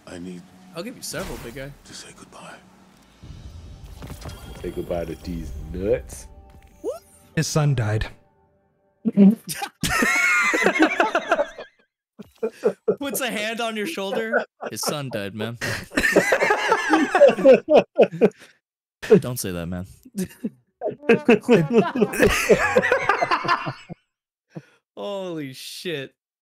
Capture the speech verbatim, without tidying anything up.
I need I'll give you several, big guy. to say goodbye. Say goodbye to these nuts. His son died. Puts a hand on your shoulder. His son died, man. Don't say that, man. Holy shit.